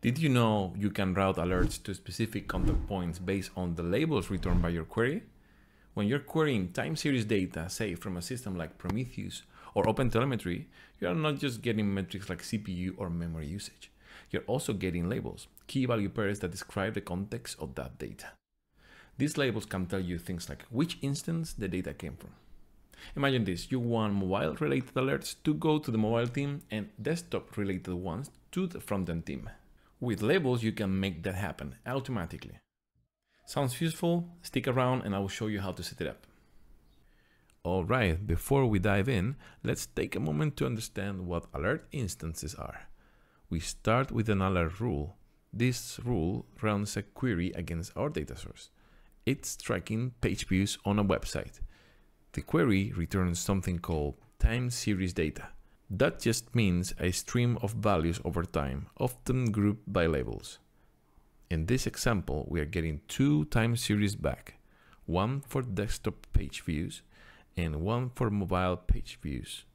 Did you know you can route alerts to specific contact points based on the labels returned by your query? When you're querying time series data, say from a system like Prometheus or OpenTelemetry, you are not just getting metrics like CPU or memory usage. You're also getting labels, key value pairs that describe the context of that data. These labels can tell you things like which instance the data came from. Imagine this, you want mobile-related alerts to go to the mobile team and desktop-related ones to the front-end team. With labels, you can make that happen automatically. Sounds useful? Stick around and I will show you how to set it up. Alright, before we dive in, let's take a moment to understand what alert instances are. We start with an alert rule. This rule runs a query against our data source. It's tracking page views on a website. The query returns something called time series data. That just means a stream of values over time, often grouped by labels. In this example, we are getting two time series back, one for desktop page views and one for mobile page views.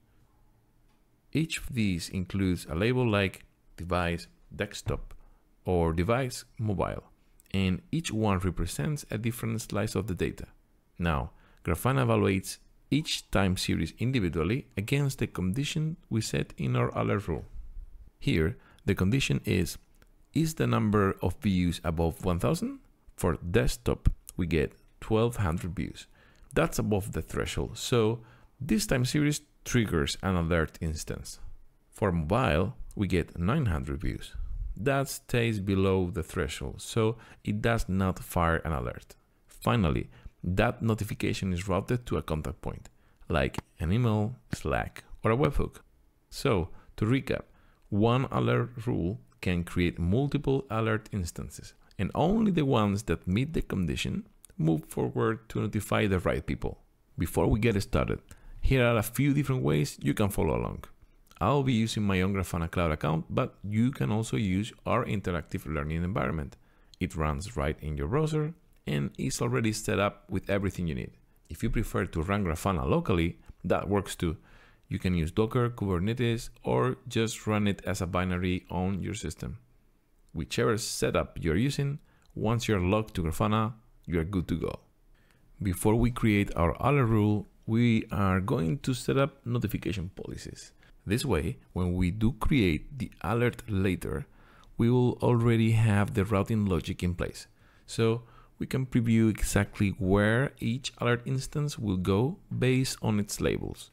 Each of these includes a label like device desktop or device mobile, and each one represents a different slice of the data. Now, Grafana evaluates each time series individually against the condition we set in our alert rule. Here, the condition is the number of views above 1000? For desktop, we get 1200 views. That's above the threshold, so this time series triggers an alert instance. For mobile, we get 900 views. That stays below the threshold, so it does not fire an alert. Finally, that notification is routed to a contact point, like an email, Slack, or a webhook. So, to recap, one alert rule can create multiple alert instances, and only the ones that meet the condition move forward to notify the right people. Before we get started, here are a few different ways you can follow along. I'll be using my own Grafana Cloud account, but you can also use our interactive learning environment. It runs right in your browser and is already set up with everything you need. If you prefer to run Grafana locally, that works too. You can use Docker, Kubernetes, or just run it as a binary on your system. Whichever setup you're using, once you're logged to Grafana, you're good to go. Before we create our alert rule, we are going to set up notification policies. This way, when we do create the alert later, we will already have the routing logic in place. So we can preview exactly where each alert instance will go based on its labels.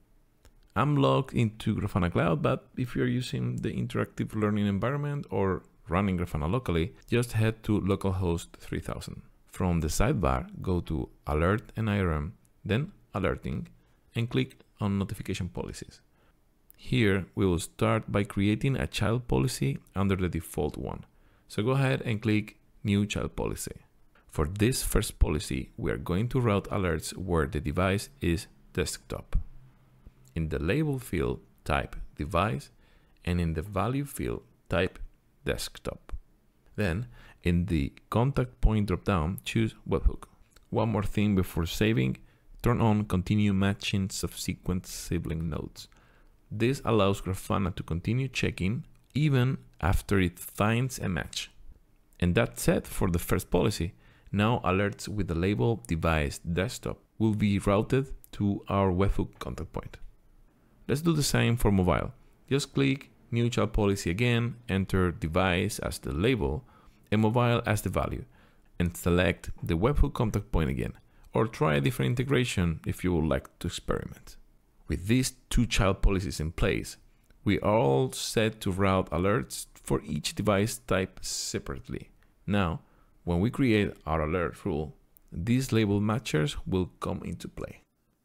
I'm logged into Grafana Cloud, but if you're using the interactive learning environment or running Grafana locally, just head to localhost 3000. From the sidebar, go to Alert and IRM, then Alerting, and click on Notification Policies. Here, we will start by creating a child policy under the default one. So go ahead and click New Child Policy. For this first policy, we are going to route alerts where the device is desktop. In the label field, type device, and in the value field, type desktop. Then, in the contact point dropdown, choose webhook. One more thing before saving, turn on continue matching subsequent sibling nodes. This allows Grafana to continue checking even after it finds a match. And that's it for the first policy. Now alerts with the label device desktop will be routed to our webhook contact point. Let's do the same for mobile. Just click New Child Policy again, enter device as the label and mobile as the value, and select the webhook contact point again, or try a different integration if you would like to experiment. With these two child policies in place, we are all set to route alerts for each device type separately. Now, when we create our alert rule, these label matchers will come into play.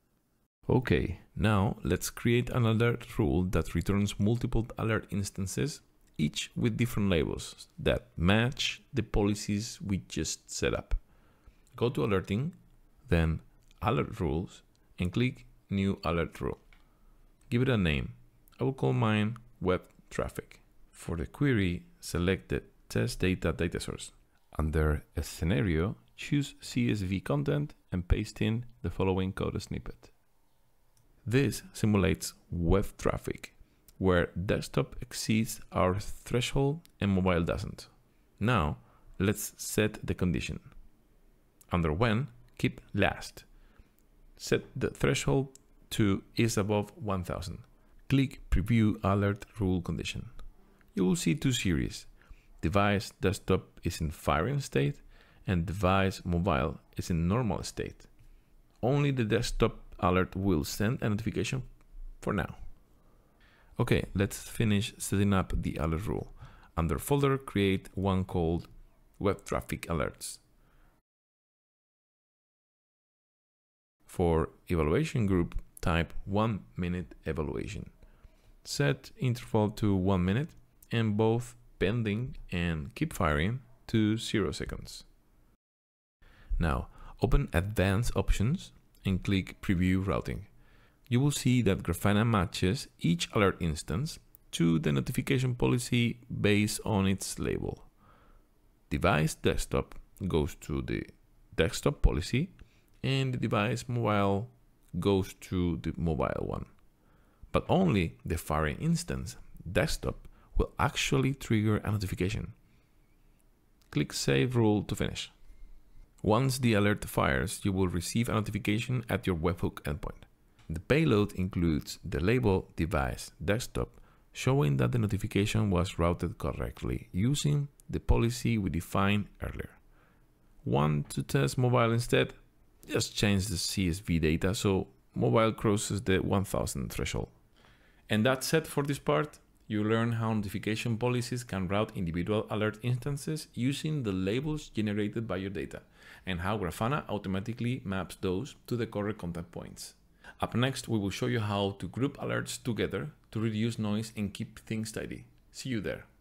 Okay, now let's create an alert rule that returns multiple alert instances, each with different labels that match the policies we just set up. Go to Alerting, then Alert Rules, and click New Alert Rule. Give it a name. I will call mine Web Traffic. For the query, select the test data source. Under a scenario, choose CSV content and paste in the following code snippet. This simulates web traffic. where desktop exceeds our threshold and mobile doesn't. Now, let's set the condition. Under when, keep last. Set the threshold to is above 1000. Click Preview Alert Rule Condition. You will see two series. Device desktop is in firing state and device mobile is in normal state. Only the desktop alert will send a notification for now. Okay, let's finish setting up the alert rule. Under folder, create one called Web Traffic Alerts. For evaluation group, type 1 minute evaluation. Set interval to 1 minute and both pending and keep firing to 0 seconds. Now, open Advanced Options and click Preview Routing. You will see that Grafana matches each alert instance to the notification policy based on its label. Device desktop goes to the desktop policy and the device mobile goes to the mobile one. But only the firing instance, desktop, will actually trigger a notification. Click Save Rule to finish. Once the alert fires, you will receive a notification at your webhook endpoint. The payload includes the label device desktop, showing that the notification was routed correctly using the policy we defined earlier. Want to test mobile instead? Just change the CSV data so mobile crosses the 1000 threshold. And that's it for this part. You learn how notification policies can route individual alert instances using the labels generated by your data, and how Grafana automatically maps those to the correct contact points. Up next, we will show you how to group alerts together to reduce noise and keep things tidy. See you there.